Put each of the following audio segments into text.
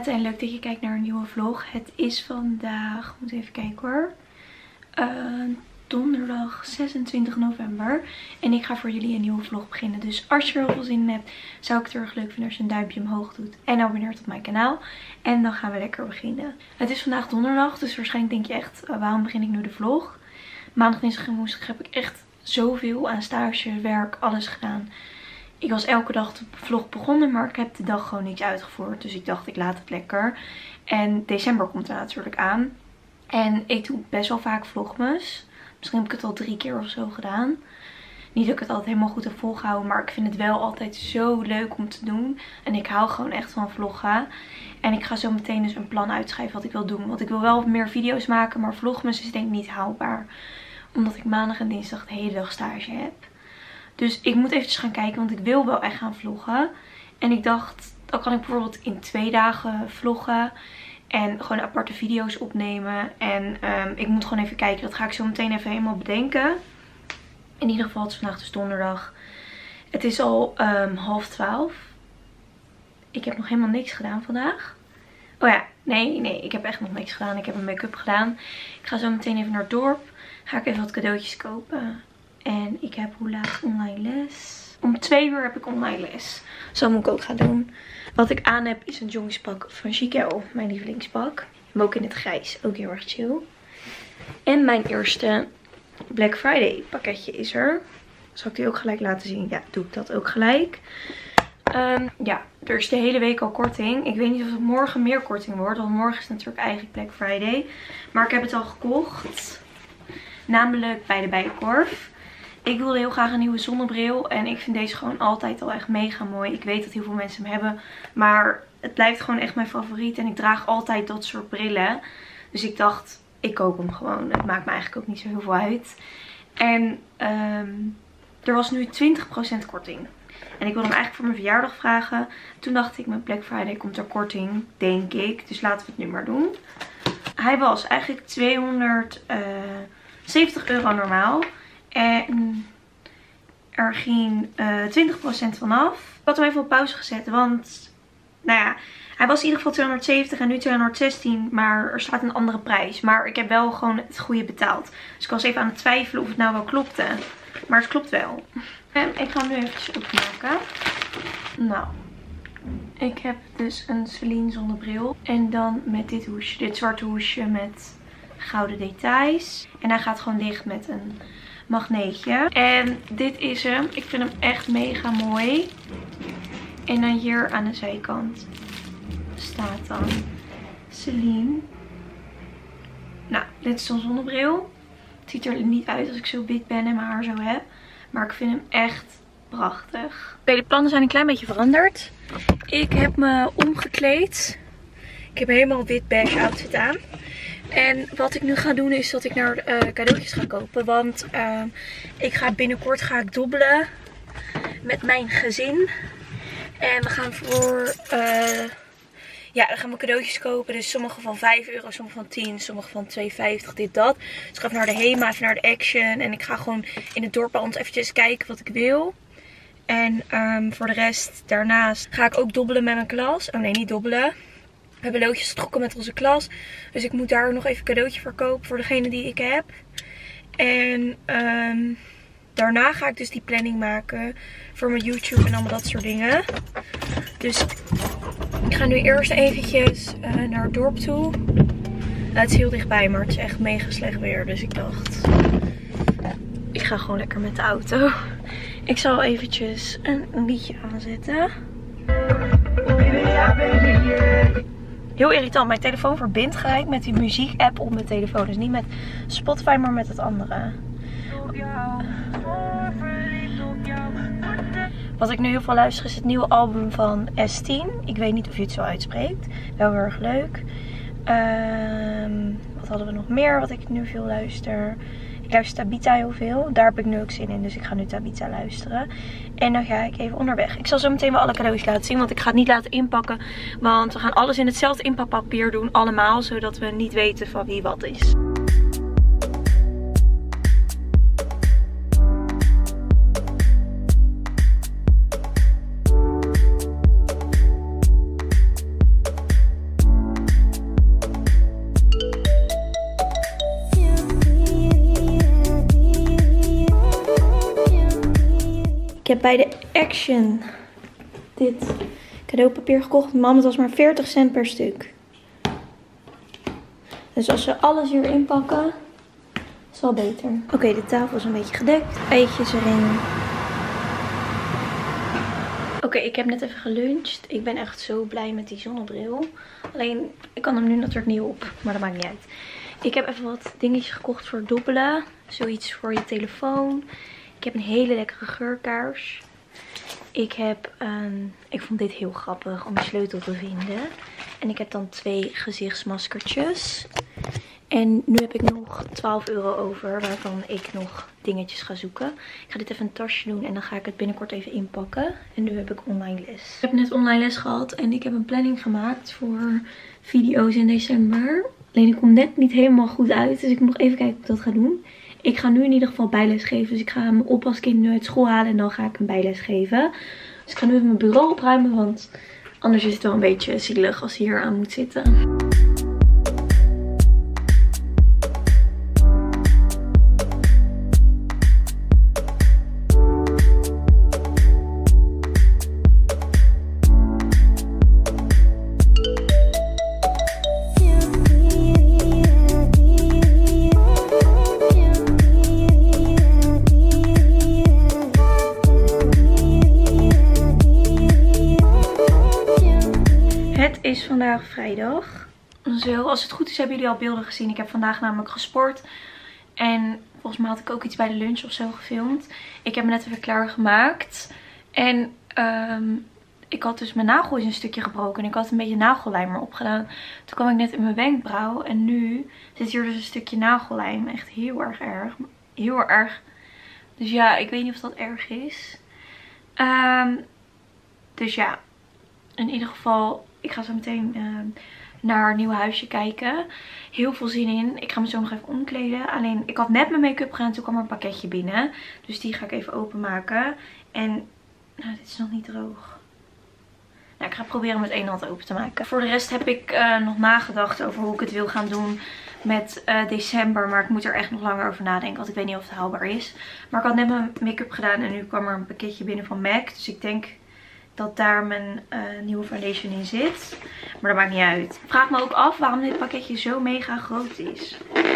Annette en leuk dat je kijkt naar een nieuwe vlog. Het is vandaag, moet even kijken hoor, donderdag 26 november. En ik ga voor jullie een nieuwe vlog beginnen. Dus als je er heel veel zin in hebt, zou ik het erg leuk vinden als je een duimpje omhoog doet. En abonneert op mijn kanaal. En dan gaan we lekker beginnen. Het is vandaag donderdag, dus waarschijnlijk denk je echt, waarom begin ik nu de vlog? Maandag, dinsdag en woensdag heb ik echt zoveel aan stage, werk, alles gedaan. Ik was elke dag de vlog begonnen, maar ik heb de dag gewoon niks uitgevoerd. Dus ik dacht, ik laat het lekker. En december komt er natuurlijk aan. En ik doe best wel vaak vlogmas. Misschien heb ik het al 3 keer of zo gedaan. Niet dat ik het altijd helemaal goed heb volgehouden, maar ik vind het wel altijd zo leuk om te doen. En ik hou gewoon echt van vloggen. En ik ga zo meteen dus een plan uitschrijven wat ik wil doen. Want ik wil wel meer video's maken, maar vlogmas is denk ik niet haalbaar. Omdat ik maandag en dinsdag de hele dag stage heb. Dus ik moet eventjes gaan kijken, want ik wil wel echt gaan vloggen. En ik dacht, dan kan ik bijvoorbeeld in 2 dagen vloggen. En gewoon aparte video's opnemen. En ik moet gewoon even kijken. Dat ga ik zo meteen even helemaal bedenken. In ieder geval, het is vandaag dus donderdag. Het is al 11:30. Ik heb nog helemaal niks gedaan vandaag. Oh ja, nee, ik heb echt nog niks gedaan. Ik heb een make-up gedaan. Ik ga zo meteen even naar het dorp. Ga ik even wat cadeautjes kopen. En ik heb hoe laat online les? Om 2 uur heb ik online les. Zo moet ik ook gaan doen. Wat ik aan heb is een jongenspak van Chiquel. Mijn lievelingspak. Maar ook in het grijs. Ook heel erg chill. En mijn eerste Black Friday pakketje is er. Zal ik die ook gelijk laten zien? Ja, doe ik dat ook gelijk. Ja, er is de hele week al korting. Ik weet niet of het morgen meer korting wordt. Want morgen is natuurlijk eigenlijk Black Friday. Maar ik heb het al gekocht. Namelijk bij de Bijenkorf. Ik wilde heel graag een nieuwe zonnebril. En ik vind deze gewoon altijd al echt mega mooi. Ik weet dat heel veel mensen hem hebben. Maar het blijft gewoon echt mijn favoriet. En ik draag altijd dat soort brillen. Dus ik dacht, ik koop hem gewoon. Het maakt me eigenlijk ook niet zo heel veel uit. En er was nu 20% korting. En ik wilde hem eigenlijk voor mijn verjaardag vragen. Toen dacht ik, met Black Friday komt er korting, denk ik. Dus laten we het nu maar doen. Hij was eigenlijk 270 euro normaal. En er ging 20% vanaf. Ik had hem even op pauze gezet. Want, nou ja, hij was in ieder geval 270 en nu 216. Maar er staat een andere prijs. Maar ik heb wel gewoon het goede betaald. Dus ik was even aan het twijfelen of het nou wel klopte. Maar het klopt wel. En ik ga hem nu eventjes opmaken. Nou, ik heb dus een Celine zonnebril. En dan met dit hoesje. Dit zwarte hoesje met gouden details. En hij gaat gewoon dicht met een magneetje. En dit is hem. Ik vind hem echt mega mooi. En dan hier aan de zijkant staat dan Celine. Nou, dit is zo'n zonnebril. Het ziet er niet uit als ik zo wit ben en mijn haar zo heb. Maar ik vind hem echt prachtig. Oké, de plannen zijn een klein beetje veranderd. Ik heb me omgekleed. Ik heb helemaal wit beige outfit aan. En wat ik nu ga doen is dat ik naar cadeautjes ga kopen. Want binnenkort ga ik dobbelen met mijn gezin. En we gaan dan gaan we cadeautjes kopen. Dus sommige van 5 euro, sommige van 10, sommige van 2,50, dit, dat. Dus ik ga even naar de HEMA, even naar de Action. En ik ga gewoon in het dorp bij ons eventjes kijken wat ik wil. En voor de rest, daarnaast ga ik ook dobbelen met mijn klas. Oh nee, niet dobbelen. We hebben loodjes getrokken met onze klas. Dus ik moet daar nog even een cadeautje voor kopen voor degene die ik heb. En daarna ga ik dus die planning maken voor mijn YouTube en allemaal dat soort dingen. Dus ik ga nu eerst eventjes naar het dorp toe. Het is heel dichtbij, maar het is echt mega slecht weer. Dus ik dacht, ik ga gewoon lekker met de auto. Ik zal eventjes een liedje aanzetten. Heel irritant, mijn telefoon verbindt gelijk met die muziek-app op mijn telefoon. Dus niet met Spotify, maar met het andere. Wat ik nu heel veel luister is het nieuwe album van S10. Ik weet niet of je het zo uitspreekt. Wel heel erg leuk. Wat hadden we nog meer wat ik nu veel luister? Ik luister Tabita heel veel. Daar heb ik nu ook zin in. Dus ik ga nu Tabita luisteren. En dan ga ik even onderweg. Ik zal zo meteen wel alle cadeautjes laten zien. Want ik ga het niet laten inpakken. Want we gaan alles in hetzelfde inpakpapier doen. Allemaal. Zodat we niet weten van wie wat is. heb bij de Action dit cadeaupapier gekocht. Mam, het was maar 40 cent per stuk. Dus als we alles hierin pakken, is het wel beter. Oké, de tafel is een beetje gedekt. Eitjes erin. Oké, ik heb net even geluncht. Ik ben echt zo blij met die zonnebril. Alleen, ik kan hem nu natuurlijk niet op. Maar dat maakt niet uit. Ik heb even wat dingetjes gekocht voor het dobbelen. Zoiets voor je telefoon. Ik heb een hele lekkere geurkaars. Ik vond dit heel grappig om een sleutel te vinden. En ik heb dan 2 gezichtsmaskertjes. En nu heb ik nog 12 euro over, waarvan ik nog dingetjes ga zoeken. Ik ga dit even in een tasje doen en dan ga ik het binnenkort even inpakken. En nu heb ik online les. Ik heb net online les gehad en ik heb een planning gemaakt voor video's in december. Alleen ik kom net niet helemaal goed uit, dus ik moet nog even kijken hoe ik dat ga doen. Ik ga nu in ieder geval bijles geven, dus ik ga mijn oppaskind nu uit school halen en dan ga ik een bijles geven. Dus ik ga nu even mijn bureau opruimen, want anders is het wel een beetje zielig als hij hier aan moet zitten. Het is vandaag vrijdag. Zo, als het goed is hebben jullie al beelden gezien. Ik heb vandaag namelijk gesport. En volgens mij had ik ook iets bij de lunch of zo gefilmd. Ik heb me net even klaargemaakt. En ik had dus mijn nagel is een stukje gebroken. En ik had een beetje nagellijm erop gedaan. Toen kwam ik net in mijn wenkbrauw. En nu zit hier dus een stukje nagellijm. Echt heel erg erg. Heel erg. Dus ja, ik weet niet of dat erg is. Dus ja, in ieder geval, ik ga zo meteen naar een nieuw huisje kijken. Heel veel zin in. Ik ga me zo nog even omkleden. Alleen, ik had net mijn make-up gedaan. Toen kwam er een pakketje binnen. Dus die ga ik even openmaken. En, nou, dit is nog niet droog. Nou, ik ga proberen met één hand open te maken. Voor de rest heb ik nog nagedacht over hoe ik het wil gaan doen met december. Maar ik moet er echt nog langer over nadenken. Want ik weet niet of het haalbaar is. Maar ik had net mijn make-up gedaan. En nu kwam er een pakketje binnen van MAC. Dus ik denk dat daar mijn nieuwe foundation in zit. Maar dat maakt niet uit. Ik vraag me ook af waarom dit pakketje zo mega groot is.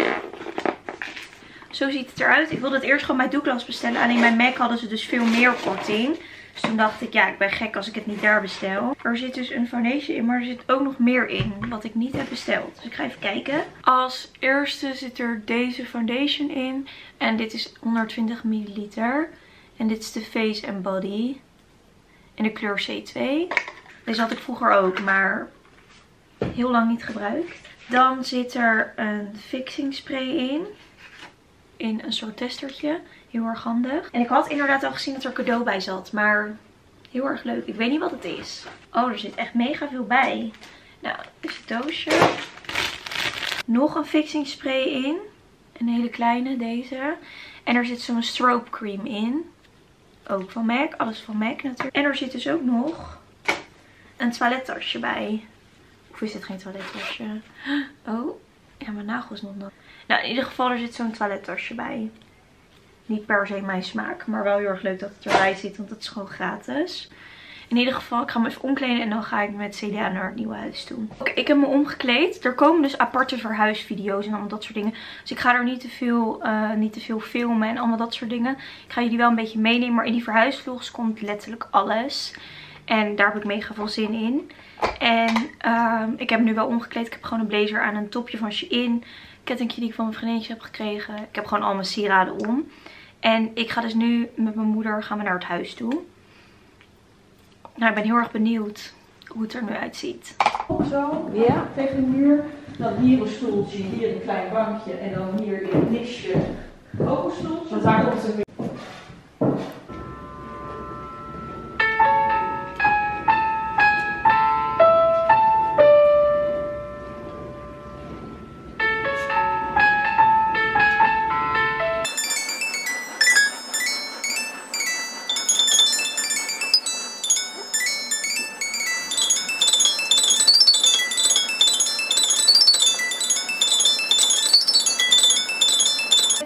Zo ziet het eruit. Ik wilde het eerst gewoon bij Douglas bestellen. Alleen bij MAC hadden ze dus veel meer korting. Dus toen dacht ik, ja, ik ben gek als ik het niet daar bestel. Er zit dus een foundation in, maar er zit ook nog meer in. Wat ik niet heb besteld. Dus ik ga even kijken. Als eerste zit er deze foundation in. En dit is 120 milliliter. En dit is de Face and Body. In de kleur C2. Deze had ik vroeger ook, maar heel lang niet gebruikt. Dan zit er een fixing spray in. In een soort testertje. Heel erg handig. En ik had inderdaad al gezien dat er cadeau bij zat. Maar heel erg leuk. Ik weet niet wat het is. Oh, er zit echt mega veel bij. Nou, dit is het doosje. Nog een fixing spray in. Een hele kleine, deze. En er zit zo'n strobe cream in. Ook van MAC. Alles van MAC natuurlijk. En er zit dus ook nog een toilettasje bij. Of is dit geen toilettasje? Oh, ja, mijn nagel is nog nat. Nou, in ieder geval er zit zo'n toilettasje bij. Niet per se mijn smaak. Maar wel heel erg leuk dat het erbij zit. Want het is gewoon gratis. In ieder geval, ik ga me even omkleden. En dan ga ik met CDA naar het nieuwe huis toe. Oké, ik heb me omgekleed. Er komen dus aparte verhuisvideo's en allemaal dat soort dingen. Dus ik ga er niet te veel filmen en allemaal dat soort dingen. Ik ga jullie wel een beetje meenemen. Maar in die verhuisvlogs komt letterlijk alles. En daar heb ik mega veel zin in. En ik heb me nu wel omgekleed. Ik heb gewoon een blazer aan, een topje van Shein. Kettingje die ik van mijn vriendinnetje heb gekregen. Ik heb gewoon al mijn sieraden om. En ik ga dus nu met mijn moeder naar het huis toe. Nou, ik ben heel erg benieuwd hoe het er nu uitziet. Zo, ja, tegen de muur. Dan hier een stoeltje, hier een klein bankje en dan hier in het nisje ook een stoeltje. Want daar komt ze.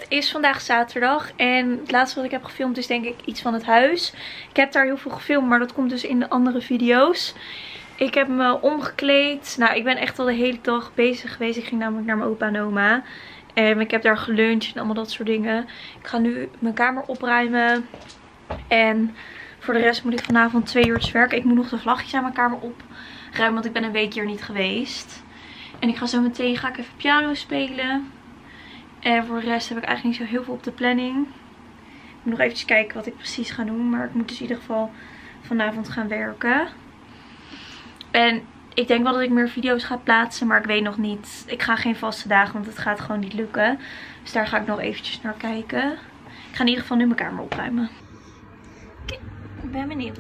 is vandaag zaterdag en het laatste wat ik heb gefilmd is denk ik iets van het huis. Ik heb daar heel veel gefilmd, maar dat komt dus in de andere video's. Ik heb me omgekleed. Nou, ik ben echt al de hele dag bezig geweest. Ik ging namelijk naar mijn opa en oma. En ik heb daar geluncht en allemaal dat soort dingen. Ik ga nu mijn kamer opruimen. En voor de rest moet ik vanavond 2 uur werken. Ik moet nog de vlaggetjes aan mijn kamer opruimen, want ik ben een week hier niet geweest. En ik ga zo meteen even piano spelen. En voor de rest heb ik eigenlijk niet zo heel veel op de planning. Ik moet nog eventjes kijken wat ik precies ga doen. Maar ik moet dus in ieder geval vanavond gaan werken. En ik denk wel dat ik meer video's ga plaatsen, maar ik weet nog niet. Ik ga geen vaste dagen, want het gaat gewoon niet lukken. Dus daar ga ik nog eventjes naar kijken. Ik ga in ieder geval nu mijn kamer opruimen. Oké, ik ben benieuwd.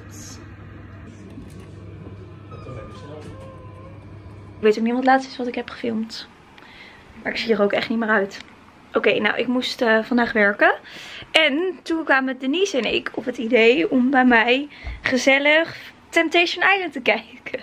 Ik weet ook niet wat het laatste is wat ik heb gefilmd. Maar ik zie er ook echt niet meer uit. Oké, nou ik moest vandaag werken. En toen kwamen Denise en ik op het idee om bij mij gezellig Temptation Island te kijken.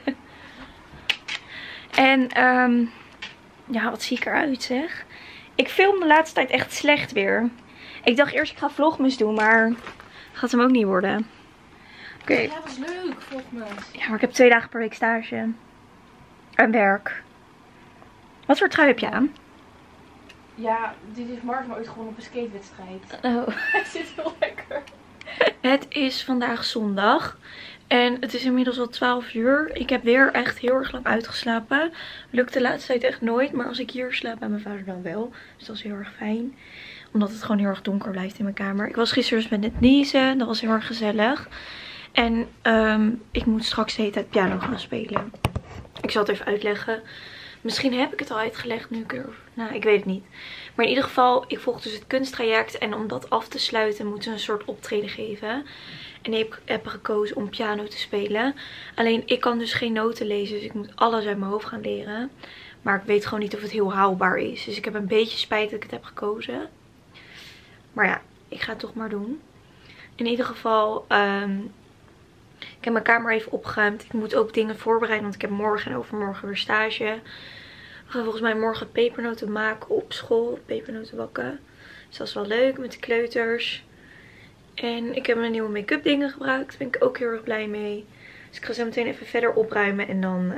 En ja, wat zie ik eruit zeg. Ik film de laatste tijd echt slecht weer. Ik dacht eerst ik ga vlogmas doen, maar gaat hem ook niet worden. Oké. Ja, dat is leuk, vlogmas. Ja, maar ik heb 2 dagen per week stage. En werk. Wat voor trui heb je aan? Ja, dit is Martin ooit gewoon op een skatewedstrijd. Oh. Hij zit heel lekker. Het is vandaag zondag. En het is inmiddels al 12 uur. Ik heb weer echt heel erg lang uitgeslapen. Lukt de laatste tijd echt nooit. Maar als ik hier slaap bij mijn vader dan wel. Dus dat is heel erg fijn. Omdat het gewoon heel erg donker blijft in mijn kamer. Ik was gisteren dus met Denise. Dat was heel erg gezellig. En ik moet straks de hele tijd piano gaan spelen. Ik zal het even uitleggen. Misschien heb ik het al uitgelegd nu ik er... Nou, ik weet het niet. Maar in ieder geval, ik volg dus het kunsttraject. En om dat af te sluiten moeten we een soort optreden geven. En ik heb gekozen om piano te spelen. Alleen ik kan dus geen noten lezen. Dus ik moet alles uit mijn hoofd gaan leren. Maar ik weet gewoon niet of het heel haalbaar is. Dus ik heb een beetje spijt dat ik het heb gekozen. Maar ja, ik ga het toch maar doen. In ieder geval... ik heb mijn kamer even opgeruimd. Ik moet ook dingen voorbereiden. Want ik heb morgen en overmorgen weer stage. We gaan volgens mij morgen pepernoten maken op school. Pepernoten bakken. Dus dat is wel leuk met de kleuters. En ik heb mijn nieuwe make-up dingen gebruikt. Daar ben ik ook heel erg blij mee. Dus ik ga zo meteen even verder opruimen. En dan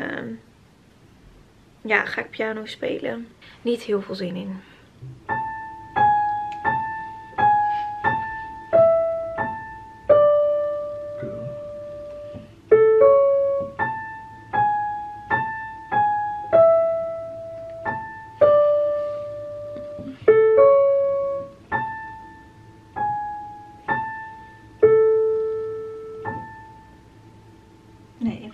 ja, ga ik piano spelen. Niet heel veel zin in. Nee.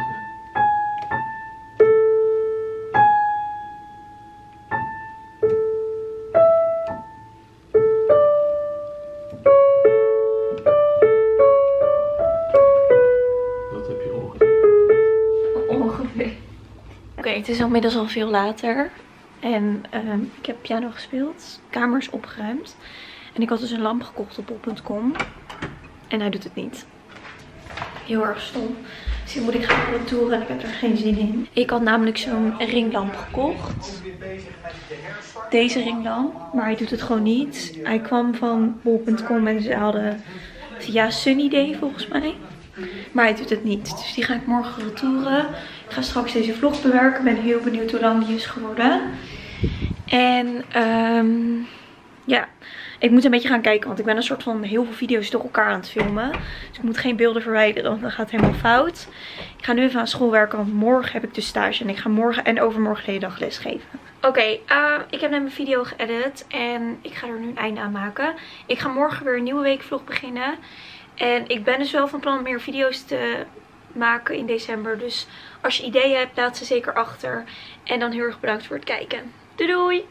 Dat heb je ongeveer. Ongeveer. Oké, het is inmiddels al veel later. En ik heb piano gespeeld. Kamer is opgeruimd. En ik had dus een lamp gekocht op bol.com. En hij doet het niet. Heel erg stom. Dus hier moet ik gaan retouren en ik heb er geen zin in. Ik had namelijk zo'n ringlamp gekocht. Deze ringlamp. Maar hij doet het gewoon niet. Hij kwam van bol.com en ze hadden via Sunnyday volgens mij. Maar hij doet het niet. Dus die ga ik morgen retouren. Ik ga straks deze vlog bewerken. Ik ben heel benieuwd hoe lang die is geworden. En ja, ik moet een beetje gaan kijken. Want ik ben een soort van heel veel video's door elkaar aan het filmen. Dus ik moet geen beelden verwijderen. Want dan gaat het helemaal fout. Ik ga nu even aan school werken. Want morgen heb ik dus stage. En ik ga morgen en overmorgen de hele dag lesgeven. Oké, ik heb net mijn video geëdit. En ik ga er nu een einde aan maken. Ik ga morgen weer een nieuwe weekvlog beginnen. En ik ben dus wel van plan om meer video's te maken in december. Dus als je ideeën hebt, laat ze zeker achter. En dan heel erg bedankt voor het kijken. Doei doei!